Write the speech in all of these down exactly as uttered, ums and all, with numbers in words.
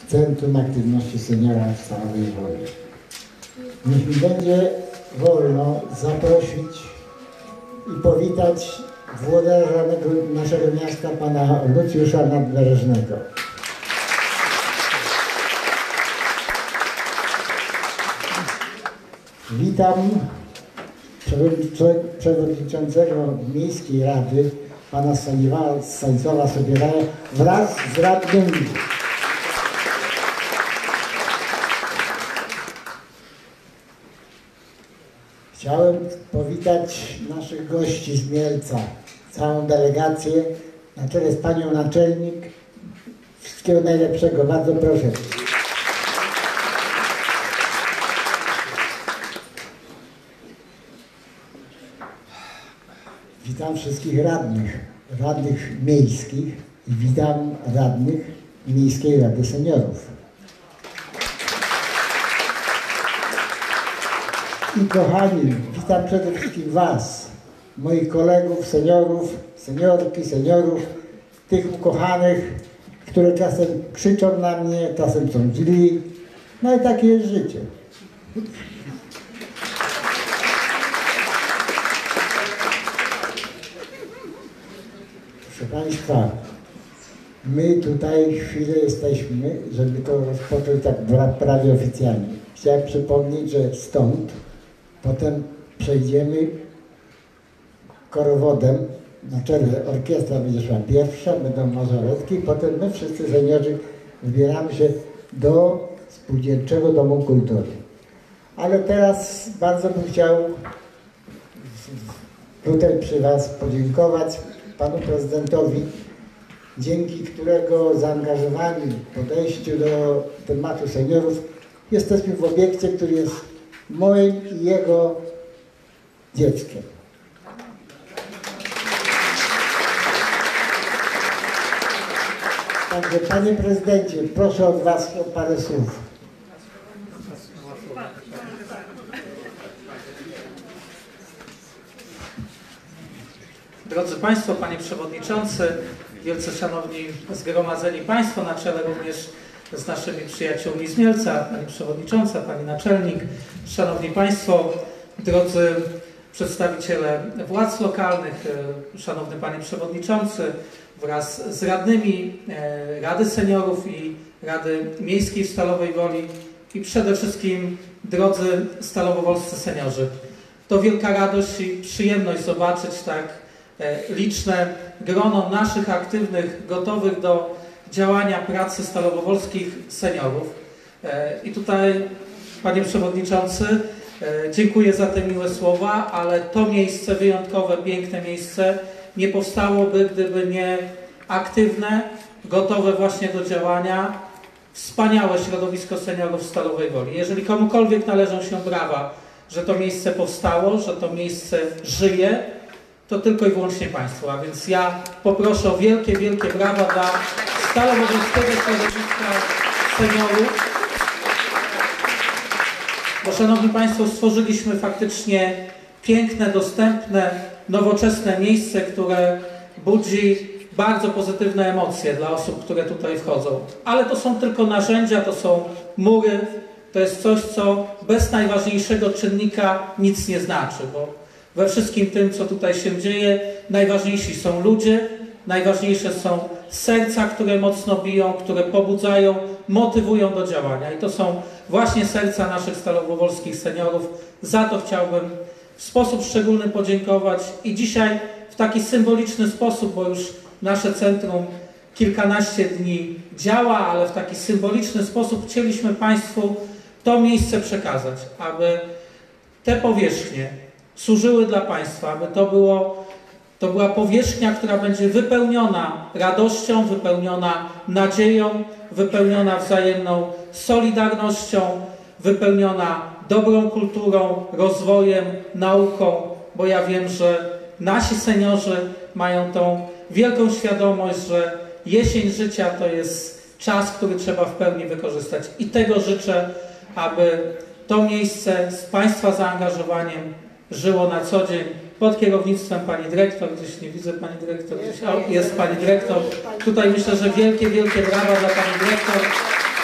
Centrum Aktywności Seniora w Stalowej Woli. Niech mi będzie wolno zaprosić i powitać włodarza naszego miasta, pana Lucjusza Nadbrzeżnego. Witam przewodniczącego Miejskiej Rady, pana Stanisława Sobieraja, wraz z radnymi. Chciałem powitać naszych gości z Mielca, całą delegację, na czele z panią naczelnik. Wszystkiego najlepszego, bardzo proszę. Witam wszystkich radnych, radnych miejskich i witam radnych Miejskiej Rady Seniorów. I kochani, witam przede wszystkim was, moich kolegów, seniorów, seniorki, seniorów, tych ukochanych, które czasem krzyczą na mnie, czasem są źli. No i takie jest życie. Proszę państwa, my tutaj chwilę jesteśmy, żeby to rozpocząć tak prawie oficjalnie. Chciałem przypomnieć, że stąd potem przejdziemy korowodem, na czele orkiestra będzie szła pierwsza, będą mażoretki, potem my wszyscy seniorzy wybieramy się do Spółdzielczego Domu Kultury. Ale teraz bardzo bym chciał tutaj przy was podziękować panu prezydentowi, dzięki którego zaangażowaniu, podejściu do tematu seniorów jesteśmy w obiekcie, który jest moim i jego dzieckiem. Także panie prezydencie, proszę od was o parę słów. Drodzy Państwo, Panie Przewodniczący, wielce szanowni zgromadzeni Państwo, na czele również z naszymi przyjaciółmi z Mielca, Pani Przewodnicząca, Pani Naczelnik, Szanowni Państwo, drodzy przedstawiciele władz lokalnych, Szanowny Panie Przewodniczący, wraz z radnymi Rady Seniorów i Rady Miejskiej w Stalowej Woli i przede wszystkim drodzy stalowowolscy seniorzy. To wielka radość i przyjemność zobaczyć tak liczne grono naszych aktywnych, gotowych do działania pracy stalowowolskich seniorów. I tutaj, Panie Przewodniczący, dziękuję za te miłe słowa, ale to miejsce, wyjątkowe, piękne miejsce, nie powstałoby, gdyby nie aktywne, gotowe właśnie do działania, wspaniałe środowisko seniorów w Stalowej Woli. Jeżeli komukolwiek należą się brawa, że to miejsce powstało, że to miejsce żyje, to tylko i wyłącznie Państwo. A więc ja poproszę o wielkie, wielkie brawa dla Stalowowolskiego Środowiska Seniorów. Bo, Szanowni Państwo, stworzyliśmy faktycznie piękne, dostępne, nowoczesne miejsce, które budzi bardzo pozytywne emocje dla osób, które tutaj wchodzą. Ale to są tylko narzędzia, to są mury, to jest coś, co bez najważniejszego czynnika nic nie znaczy, bo we wszystkim tym, co tutaj się dzieje, najważniejsi są ludzie, najważniejsze są serca, które mocno biją, które pobudzają, motywują do działania. I to są właśnie serca naszych stalowowolskich seniorów. Za to chciałbym w sposób szczególny podziękować i dzisiaj w taki symboliczny sposób, bo już nasze centrum kilkanaście dni działa, ale w taki symboliczny sposób chcieliśmy Państwu to miejsce przekazać, aby te powierzchnie służyły dla Państwa, aby to, było, to była powierzchnia, która będzie wypełniona radością, wypełniona nadzieją, wypełniona wzajemną solidarnością, wypełniona dobrą kulturą, rozwojem, nauką, bo ja wiem, że nasi seniorzy mają tą wielką świadomość, że jesień życia to jest czas, który trzeba w pełni wykorzystać. I tego życzę, aby to miejsce z Państwa zaangażowaniem żyło na co dzień pod kierownictwem Pani Dyrektor. Gdzieś nie widzę Pani Dyrektor, gdzieś o, jest Pani Dyrektor. Tutaj myślę, że wielkie, wielkie brawa dla Pani Dyrektor.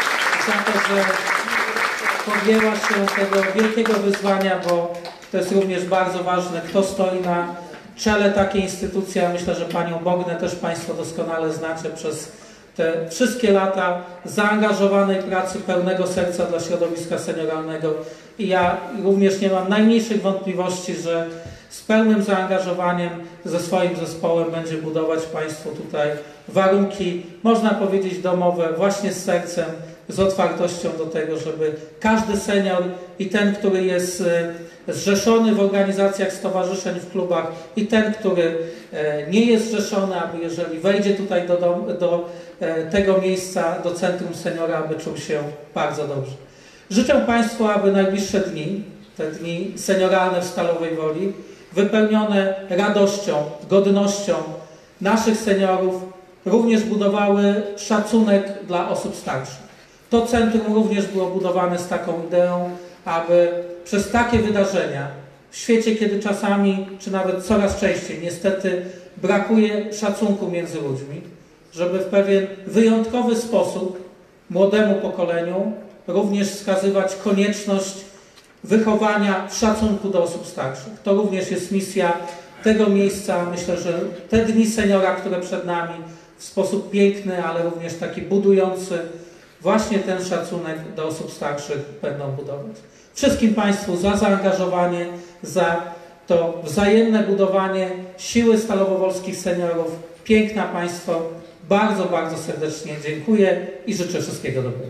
za to, że podjęła się tego wielkiego wyzwania, bo to jest również bardzo ważne, kto stoi na czele takiej instytucji. Ja myślę, że panią Bognę też państwo doskonale znacie przez te wszystkie lata zaangażowanej pracy, pełnego serca dla środowiska senioralnego. I ja również nie mam najmniejszych wątpliwości, że z pełnym zaangażowaniem ze swoim zespołem będzie budować państwu tutaj warunki, można powiedzieć, domowe, właśnie z sercem, z otwartością do tego, żeby każdy senior i ten, który jest zrzeszony w organizacjach, stowarzyszeń, w klubach i ten, który nie jest zrzeszony, aby jeżeli wejdzie tutaj do, dom, do tego miejsca, do Centrum Seniora, aby czuł się bardzo dobrze. Życzę państwu, aby najbliższe dni, te dni senioralne w Stalowej Woli, wypełnione radością, godnością naszych seniorów, również budowały szacunek dla osób starszych. To centrum również było budowane z taką ideą, aby przez takie wydarzenia, w świecie, kiedy czasami, czy nawet coraz częściej, niestety brakuje szacunku między ludźmi, żeby w pewien wyjątkowy sposób młodemu pokoleniu również wskazywać konieczność wychowania szacunku do osób starszych. To również jest misja tego miejsca. Myślę, że te dni seniora, które przed nami, w sposób piękny, ale również taki budujący, właśnie ten szacunek do osób starszych będą budować. Wszystkim państwu za zaangażowanie, za to wzajemne budowanie siły stalowowolskich seniorów. Piękna państwo, bardzo, bardzo serdecznie dziękuję i życzę wszystkiego dobrego.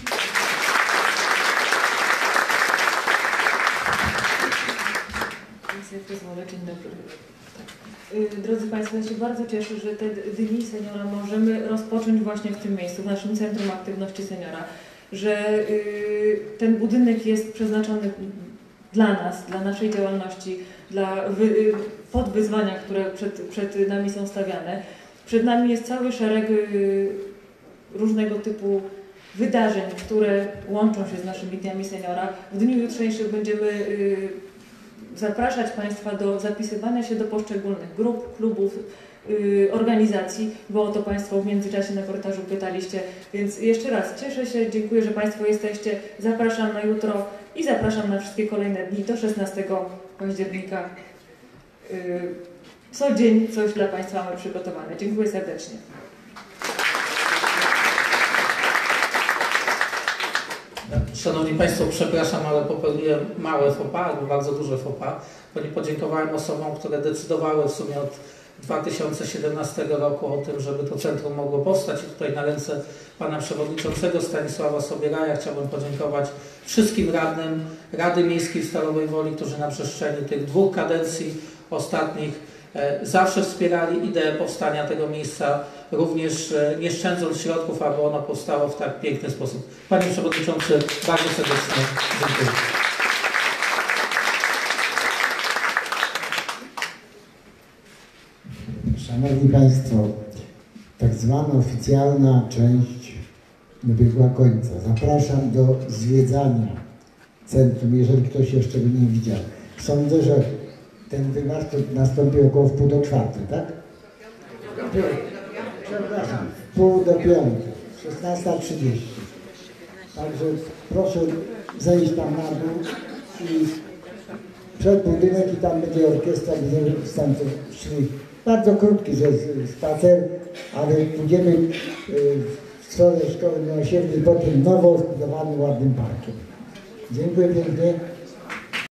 Dzień dobry. Tak. Drodzy Państwo, ja się bardzo cieszę, że te dni seniora możemy rozpocząć właśnie w tym miejscu, w naszym Centrum Aktywności Seniora, że ten budynek jest przeznaczony dla nas, dla naszej działalności, dla wy, pod wyzwania, które przed, przed nami są stawiane. Przed nami jest cały szereg różnego typu wydarzeń, które łączą się z naszymi dniami seniora. W dniu jutrzejszym będziemy zapraszać Państwa do zapisywania się do poszczególnych grup, klubów, yy, organizacji, bo o to Państwo w międzyczasie na korytarzu pytaliście. Więc jeszcze raz cieszę się, dziękuję, że Państwo jesteście. Zapraszam na jutro i zapraszam na wszystkie kolejne dni do szesnastego października. Yy, co dzień coś dla Państwa mamy przygotowane. Dziękuję serdecznie. Szanowni Państwo, przepraszam, ale popełniłem małe faux pas, albo bardzo duże faux pas, bo nie podziękowałem osobom, które decydowały w sumie od dwa tysiące siedemnastego roku o tym, żeby to centrum mogło powstać. I tutaj na ręce pana przewodniczącego Stanisława Sobieraja chciałbym podziękować wszystkim radnym Rady Miejskiej w Stalowej Woli, którzy na przestrzeni tych dwóch kadencji ostatnich zawsze wspierali ideę powstania tego miejsca, również nie szczędząc środków, aby ono powstało w tak piękny sposób. Panie Przewodniczący, bardzo serdecznie dziękuję. Szanowni Państwo, tak zwana oficjalna część dobiegła końca. Zapraszam do zwiedzania centrum, jeżeli ktoś jeszcze go nie widział. Sądzę, że ten wymarsz nastąpi około w pół do czwartej, tak? Przepraszam, w pół do piątej, szesnasta trzydzieści. Także proszę zejść tam na dół i przed budynek i tam będzie orkiestra, będziemy stamtąd szli. Bardzo krótki że spacer, ale pójdziemy w stronę szkoły miłosiernej po tym nowo zbudowanym ładnym parkiem. Dziękuję pięknie.